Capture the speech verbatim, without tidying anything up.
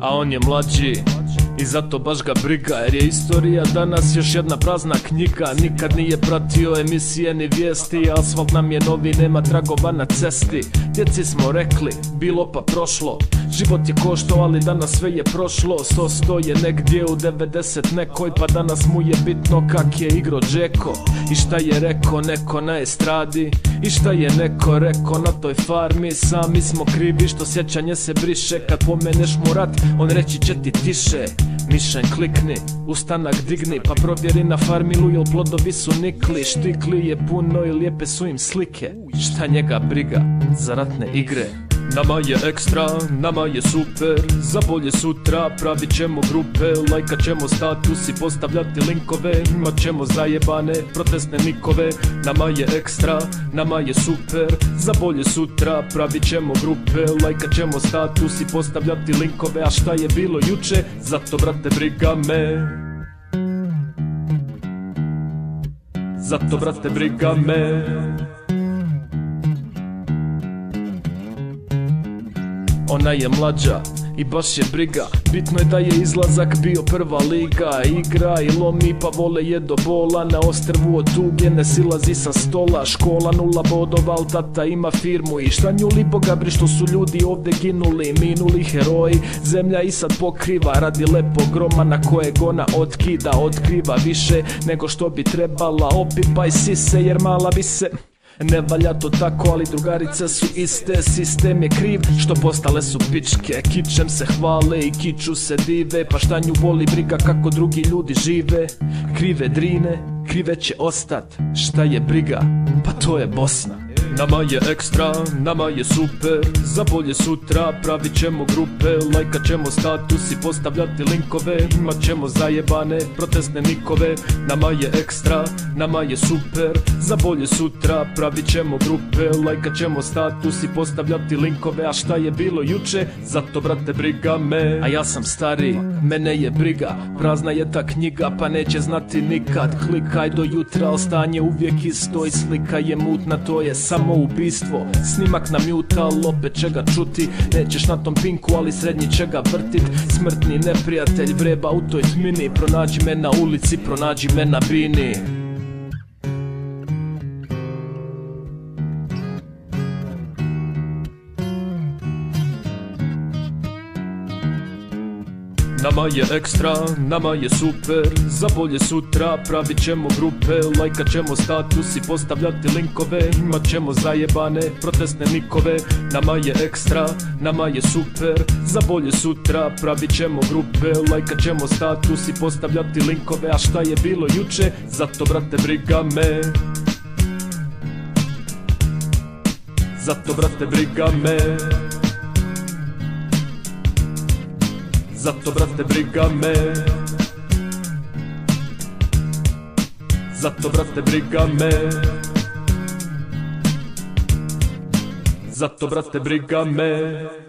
a on je mlađi i zato baš ga briga, jer je istorija danas još jedna prazna knjiga. Nikad nije pratio emisije ni vijesti, asfalt nam je novi, nema tragova na cesti. Djeci smo rekli, bilo pa prošlo, život je košto, ali danas sve je prošlo. Sto sto je negdje u devedeset nekoj, pa danas mu je bitno kak je igro Džeko. I šta je rekao neko na estradi, i šta je neko rekao na toj farmi. Sami smo krivi što sjećanje se briše, kad pomeneš mu rat, on reći će ti tiše. Mišen klikni, ustanak digni, pa provjeri na farmilu jel plodovi su nikli. Štikli je puno i lijepe su im slike, šta njega briga za ratne igre. Nama je ekstra, nama je super, za bolje sutra pravit ćemo grupe, lajkat ćemo status i postavljati linkove, imat ćemo zajebane protestne nikove. Nama je ekstra, nama je super, za bolje sutra pravit ćemo grupe, lajkat ćemo status i postavljati linkove. A šta je bilo juče, zato brate briga me, zato brate briga me. Ona je mlađa i baš je briga, bitno je da je izlazak bio prva liga. Igra i lomi pa vole je do bola, na ostrvu od tuge ne silazi sa stola. Škola nula bodova, al tata ima firmu i šta nju li boga bri što su ljudi ovdje ginuli, minuli heroji. Zemlja i sad pokriva radi lepog groma na kojeg ona otkida, otkriva više nego što bi trebala. Opipaj sise jer mala bi se... Ne valja to tako, ali drugarice su iste. Sistem je kriv što postale su pičke, kičem se hvale i kiču se dive. Pa šta nju boli briga kako drugi ljudi žive. Krive drine, krive će ostat, šta je briga, pa to je Bosna. Nama je ekstra, nama je super, za bolje sutra pravit ćemo grupe, lajkat ćemo status i postavljati linkove, imat ćemo zajebane protestne nikove. Nama je ekstra, nama je super, za bolje sutra pravit ćemo grupe, lajkat ćemo status i postavljati linkove. A šta je bilo juče, zato brate briga me. A ja sam stari, mene je briga, prazna je ta knjiga pa neće znati nikad. Klikaj do jutra, al stanje uvijek isto i slika je mutna, to je samo ubistvo. Snimak na mute, al opet će ga čuti. Nećeš na tom pinku, ali srednji će ga vrtit. Smrtni neprijatelj vreba u toj tmini, pronađi me na ulici, pronađi me na bini. Nama je ekstra, nama je super, za bolje sutra pravit ćemo grupe, lajkat ćemo status i postavljati linkove, imat ćemo zajebane protestne nikove. Nama je ekstra, nama je super, za bolje sutra pravit ćemo grupe, lajkat ćemo status i postavljati linkove. A šta je bilo juče, zato brate briga me, zato brate briga me, zato brate briga me, zato brate briga me, zato brate briga me.